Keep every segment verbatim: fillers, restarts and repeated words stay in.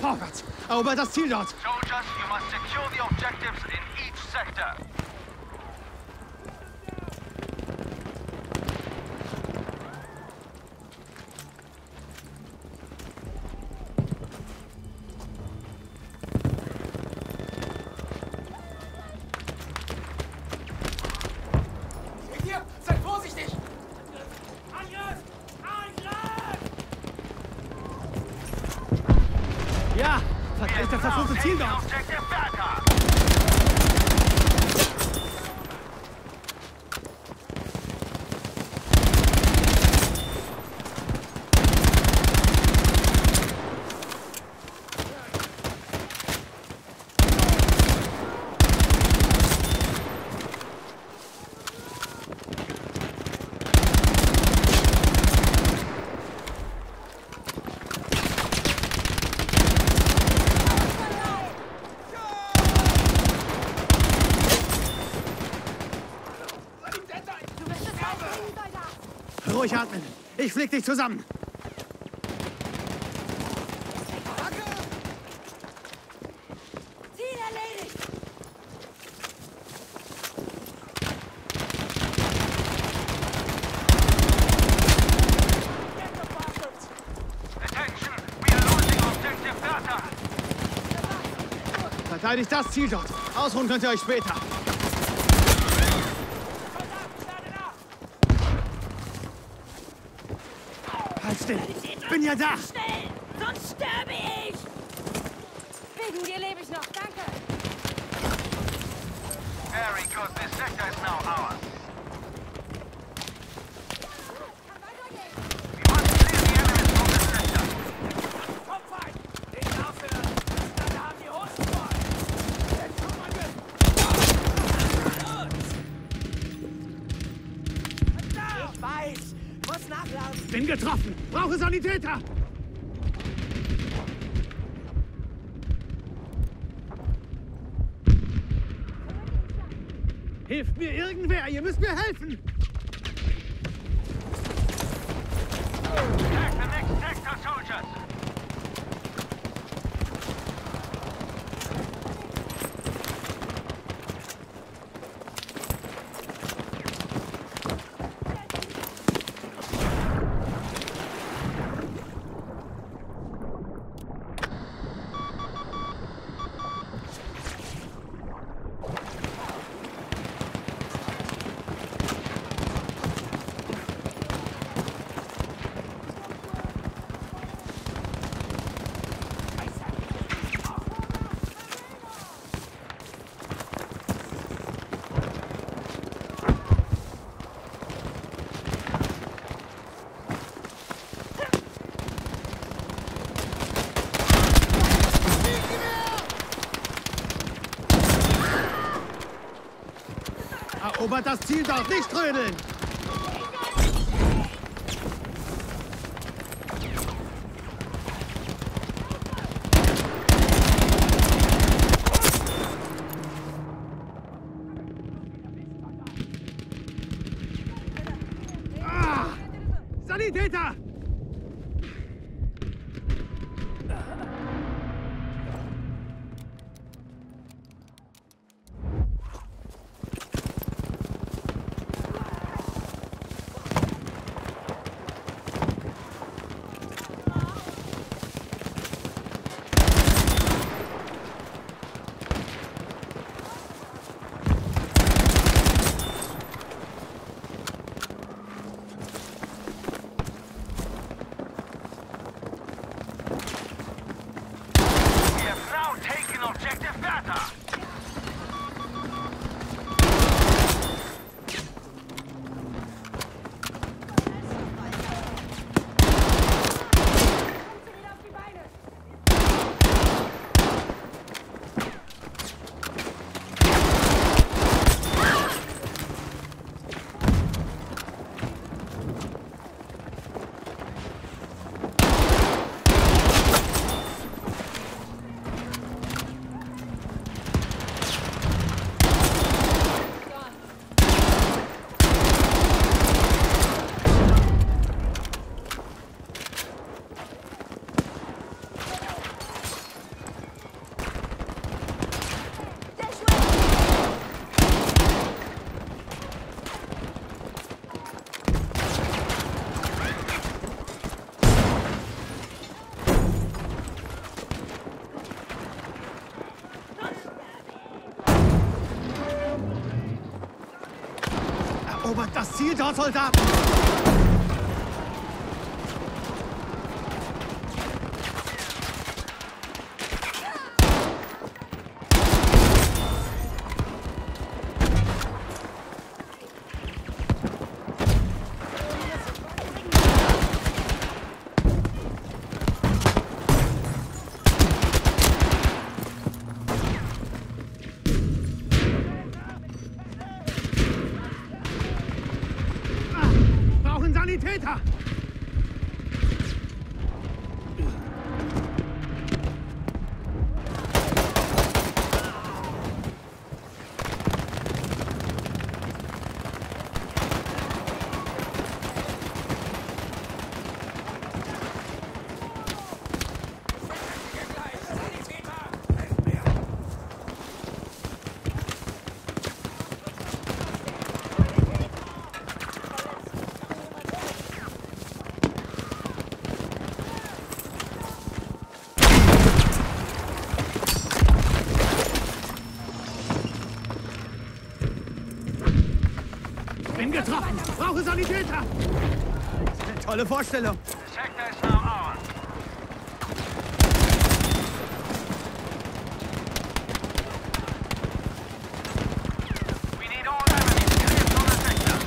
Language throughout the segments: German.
Vorwärts! Erobert das Ziel dort! Soldiers, you must secure the objectives in each sector. Hier, seid vorsichtig! Angriff! Angriff! Ja! Verteidigt das verfluchte Ziel dort! Objective Bertha. Ruhig atmen! Ich flieg dich zusammen! Ziel erledigt! Attention, we are losing objective Bertha. Verteidigt das Ziel dort! Ausruhen könnt ihr euch später! Halt still! Ich bin ja da! Schnell! Sonst sterbe ich! Wegen dir lebe ich noch, danke! Very good, this sector is now ours. We must clear the enemies from this sector. Kopfhalt! Den Nachfüllern! Da haben die Hosen voll! Jetzt kommt man mit! Ich weiß! Muss nachladen! Bin getroffen! Brauche Sanitäter! Hilft mir irgendwer! Ihr müsst mir helfen! Attack the next sector, soldiers. Erobert das Ziel dort! Nicht trödeln! Ah! Sanitäter! Ziel dort, Soldaten! Sanitäter! Bin getroffen! Brauche Sanitäter! Eine tolle Vorstellung! The sector is now ours. We need all enemies cleared from the sector.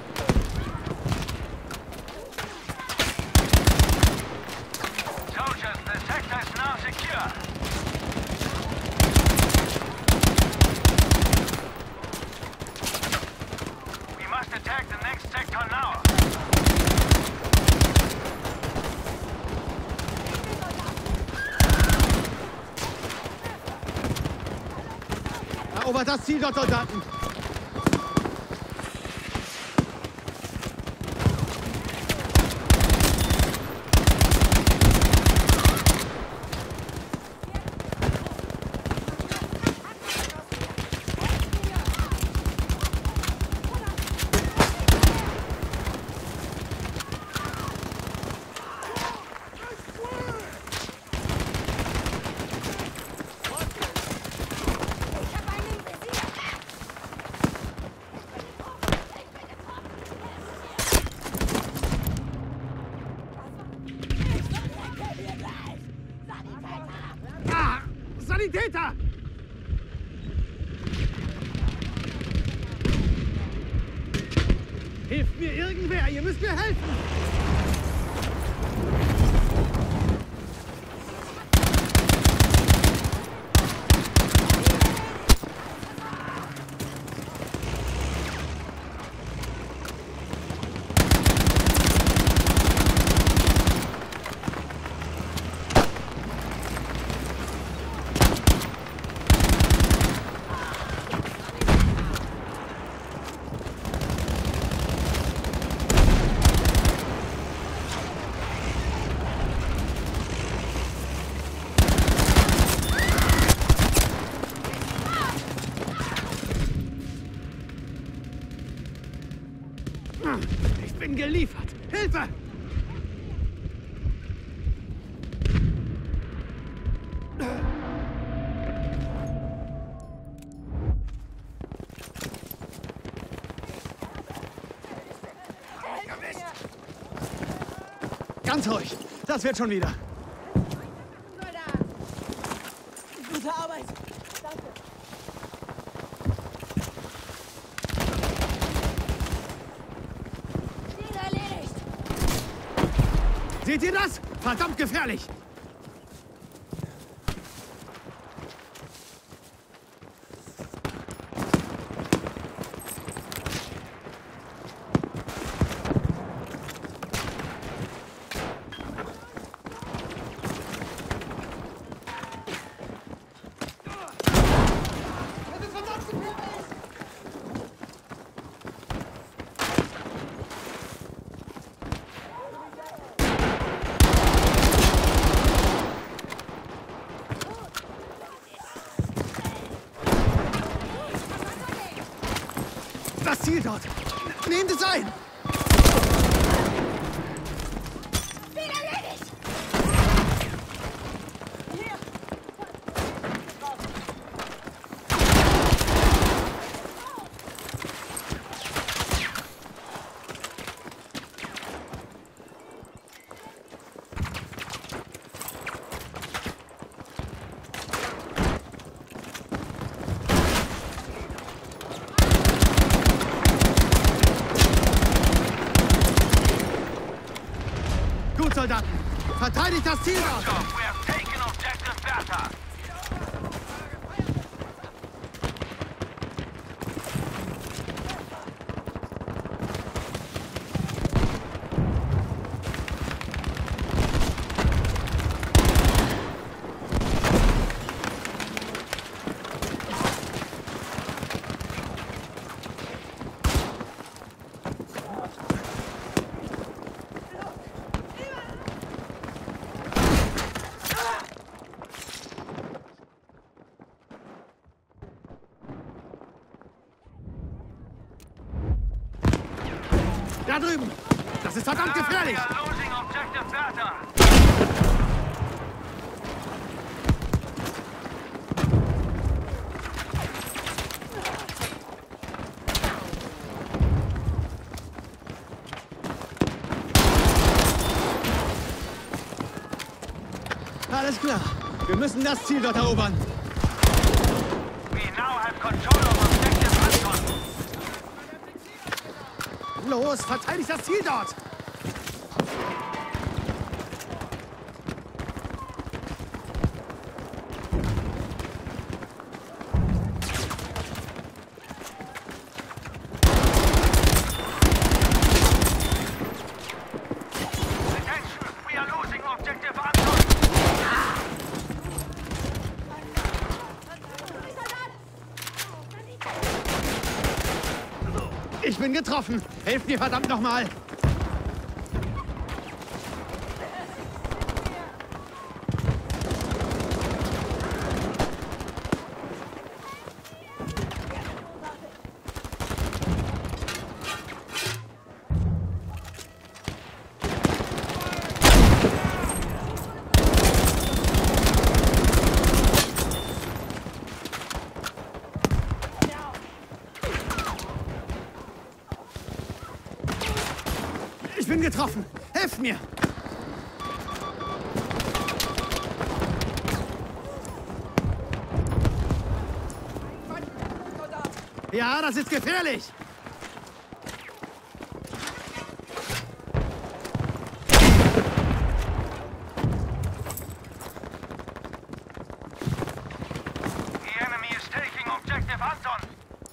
Soldiers, the sector is now secure. Attack the next sector now. Erobert das Ziel dort, Soldaten! Sanitäter! Hilft mir irgendwer, ihr müsst mir helfen! Ich bin geliefert! Hilfe! Ganz ruhig! Das wird schon wieder! Gute Arbeit! Danke! Seht ihr das? Verdammt gefährlich! Das Ziel dort! Nehmt es ein! Wieder erledigt! Hier! gut, Soldaten. Verteidigt das Ziel dort. Job, we have taken objective Bertha. Da drüben. Das ist verdammt gefährlich. We are losing objective Bertha. Alles klar. Wir müssen das Ziel dort erobern. We now have control of objective Anton. Los, verteidigt das Ziel dort. Attention, we are losing objective Anton. Ich bin getroffen. Helft mir verdammt nochmal. Ich bin getroffen. Helft mir. Ja, das ist gefährlich. The enemy is taking objective Anton.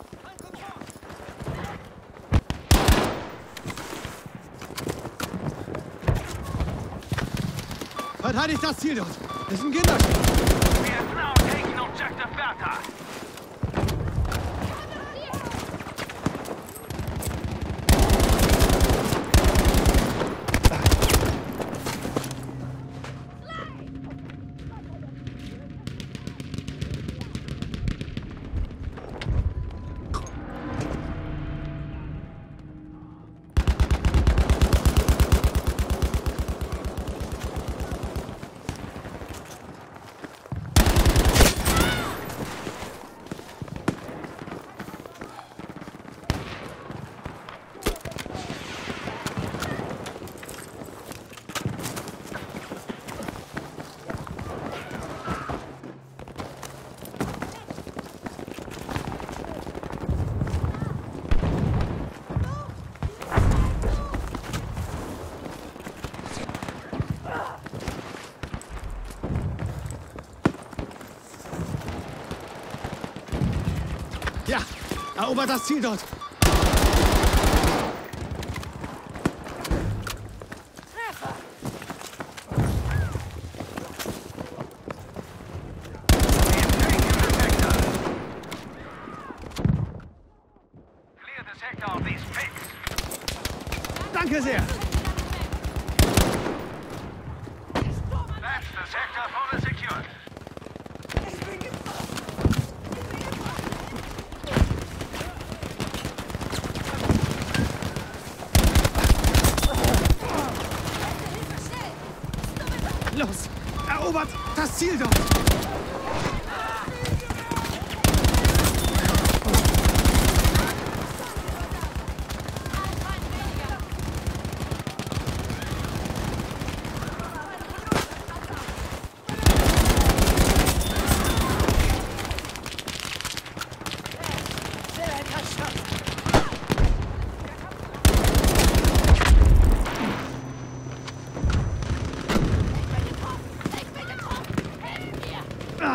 Verteidigt das Ziel dort. Das ist ein Kinderspiel. We have now taken objective Bertha. Ja, erobert das Ziel dort. Treffer. We have taken the sector. Clear the sector of these pigs. Danke sehr. That's the sector fully secured. Los, erobert das Ziel dort.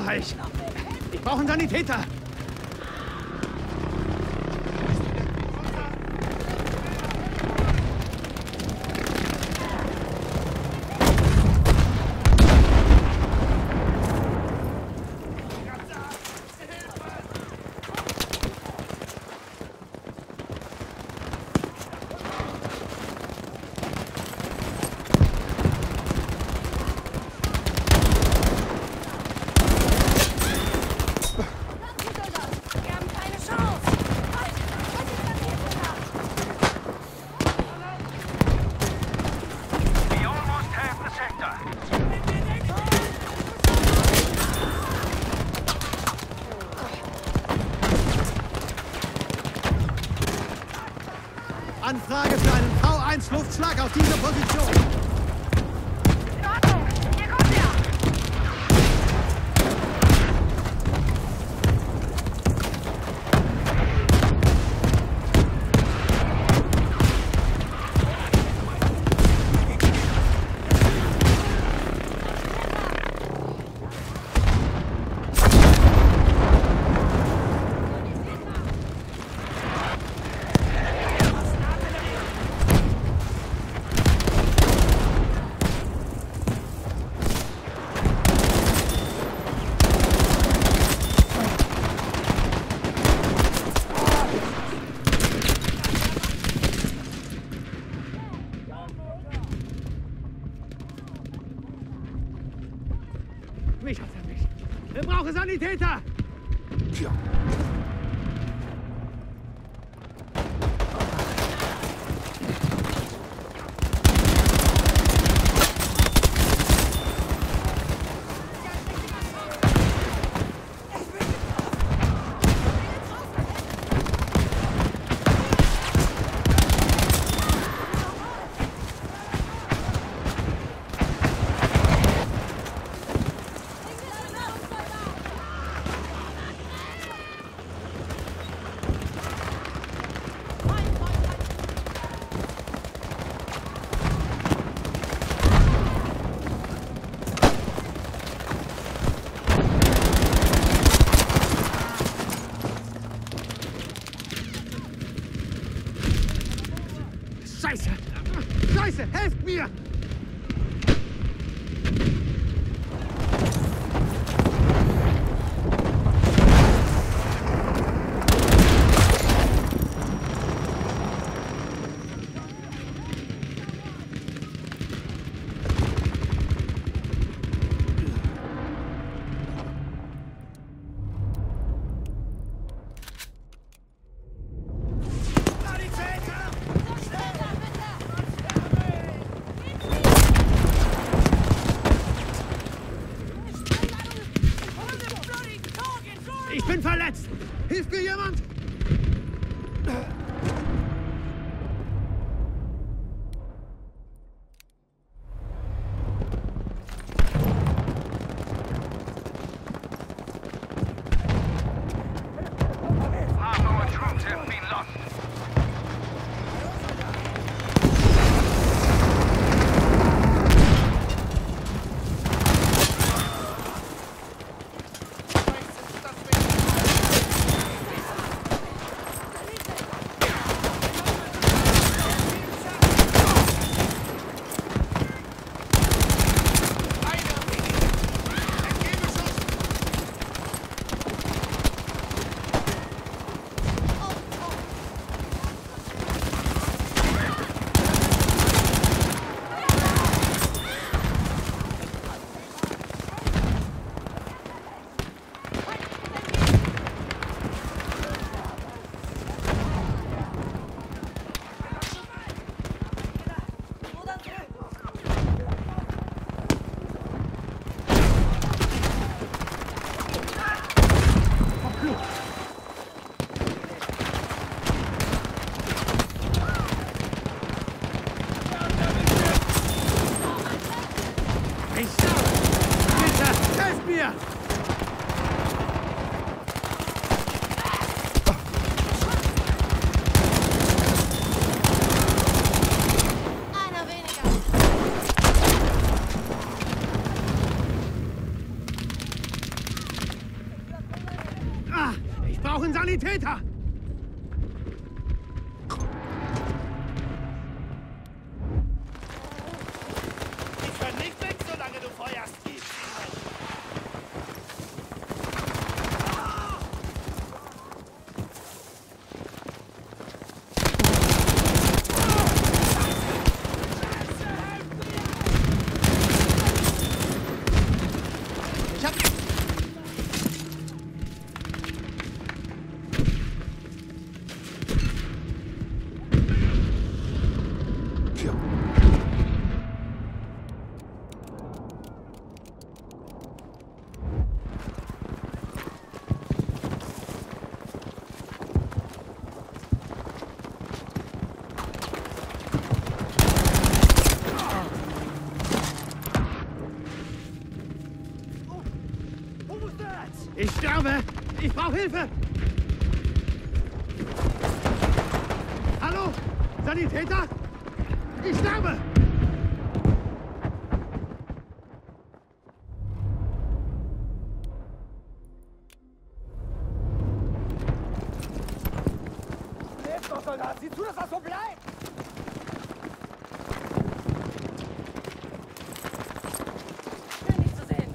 Ah, ich, ich brauche einen Sanitäter. Anfrage für einen V eins Luftschlag auf diese Position. In Ordnung. Hier kommt er. Mich hat er nicht. Wir brauchen Sanitäter. Tja. Scheiße! Scheiße! Helft mir! Ich bin verletzt! Hilft mir jemand? Half our troops have been lost. Bitte, helft mir! Einer weniger. Sanitäter! Die können nicht weg, solange du feuerst. Ich sterbe! Ich brauche Hilfe! Hallo? Sanitäter? Ich sterbe! Lebt doch, Soldat! Sieh zu, dass das so bleibt! Schön, dich zu sehen.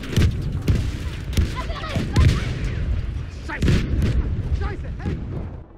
Scheiße! Scheiße! Hey!